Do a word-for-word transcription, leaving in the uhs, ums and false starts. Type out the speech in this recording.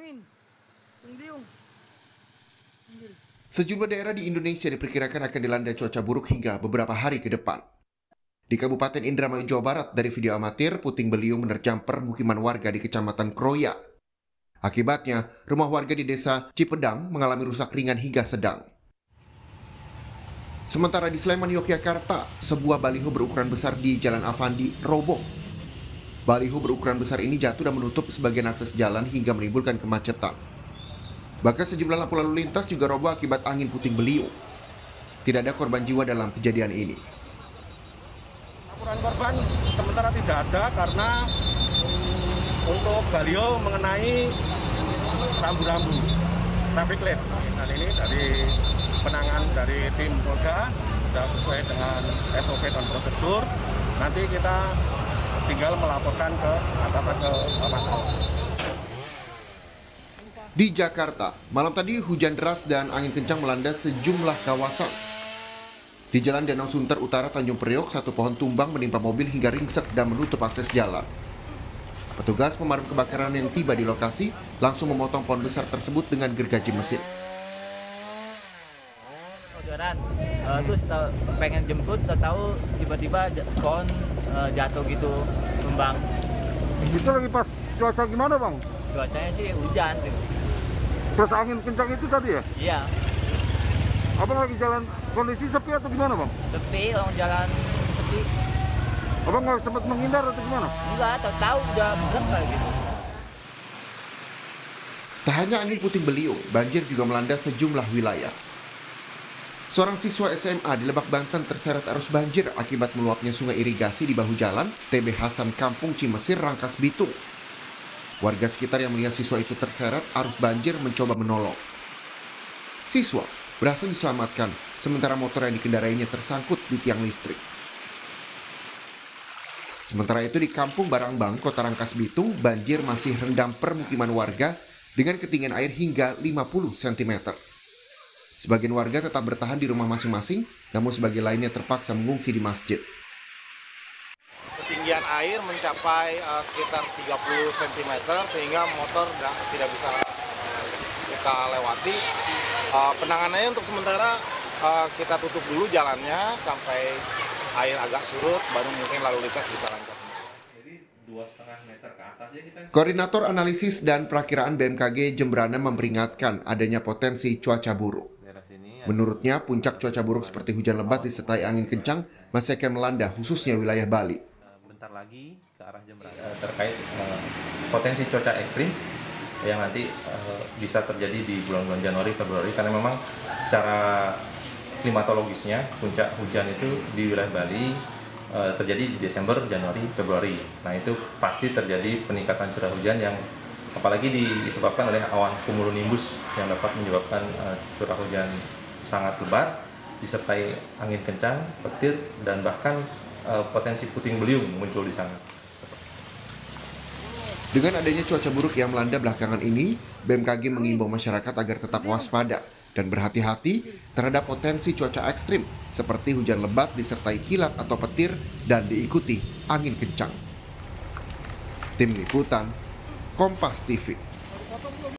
angin, beliung. Sejumlah daerah di Indonesia diperkirakan akan dilanda cuaca buruk hingga beberapa hari ke depan. Di Kabupaten Indramayu, Jawa Barat, dari video amatir, puting beliung menerjang permukiman warga di Kecamatan Kroya. Akibatnya, rumah warga di Desa Cipedang mengalami rusak ringan hingga sedang. Sementara di Sleman, Yogyakarta, sebuah baliho berukuran besar di Jalan Avandi roboh. Baliho berukuran besar ini jatuh dan menutup sebagian akses jalan hingga menimbulkan kemacetan. Bahkan sejumlah lampu lalu lintas juga roboh akibat angin puting beliung. Tidak ada korban jiwa dalam kejadian ini. Laporan korban sementara tidak ada karena untuk baliho mengenai rambu-rambu traffic light. Dan ini dari penanganan dari tim Polda sudah sesuai dengan S O P dan prosedur. Nanti kita tinggal melaporkan ke atasan ke Bapak. Di Jakarta, malam tadi hujan deras dan angin kencang melanda sejumlah kawasan. Di Jalan Danau Sunter Utara, Tanjung Priok, satu pohon tumbang menimpa mobil hingga ringsek dan menutup akses jalan. Petugas pemadam kebakaran yang tiba di lokasi langsung memotong pohon besar tersebut dengan gergaji mesin. Jalan, uh, terus uh, pengen jemput, tahu tiba-tiba pohon uh, jatuh gitu, tumbang. Itu lagi pas cuaca gimana, Bang? Cuacanya sih hujan. Gitu. Terus angin kencang itu tadi ya? Iya. Abang lagi jalan kondisi sepi atau gimana, Bang? Sepi, orang jalan sepi. Abang nggak sempat menghindar atau gimana? Enggak, tahu-tahu udah belum kayak gitu. Tak hanya angin puting beliung, banjir juga melanda sejumlah wilayah. Seorang siswa S M A di Lebak, Banten terseret arus banjir akibat meluapnya sungai irigasi di bahu jalan T B Hasan Kampung Cimesir, Rangkas Bitung. Warga sekitar yang melihat siswa itu terseret arus banjir mencoba menolong. Siswa berhasil diselamatkan, sementara motor yang dikendarainya tersangkut di tiang listrik. Sementara itu di Kampung Barangbang, Kota Rangkas Bitung, banjir masih rendam permukiman warga dengan ketinggian air hingga lima puluh sentimeter. Sebagian warga tetap bertahan di rumah masing-masing, namun sebagian lainnya terpaksa mengungsi di masjid. Ketinggian air mencapai uh, sekitar tiga puluh sentimeter sehingga motor tidak bisa uh, kita lewati. Uh, penanganannya untuk sementara uh, kita tutup dulu jalannya sampai air agak surut, baru mungkin lalu lintas bisa lancar. Jadi dua setengah meter ke atas ya kita. Koordinator Analisis dan Perakiraan B M K G Jembrana memperingatkan adanya potensi cuaca buruk. Menurutnya, puncak cuaca buruk seperti hujan lebat disertai angin kencang masih akan melanda khususnya wilayah Bali. Bentar lagi ke arah Jembrana terkait uh, potensi cuaca ekstrim yang nanti uh, bisa terjadi di bulan-bulan Januari, Februari, karena memang secara klimatologisnya puncak hujan itu di wilayah Bali uh, terjadi di Desember, Januari, Februari. Nah, itu pasti terjadi peningkatan curah hujan yang apalagi disebabkan oleh awan cumulonimbus yang dapat menyebabkan uh, curah hujan sangat lebat disertai angin kencang, petir, dan bahkan uh, potensi puting beliung muncul di sana. Dengan adanya cuaca buruk yang melanda belakangan ini, B M K G mengimbau masyarakat agar tetap waspada dan berhati-hati terhadap potensi cuaca ekstrim seperti hujan lebat disertai kilat atau petir dan diikuti angin kencang. Tim Liputan, Kompas T V.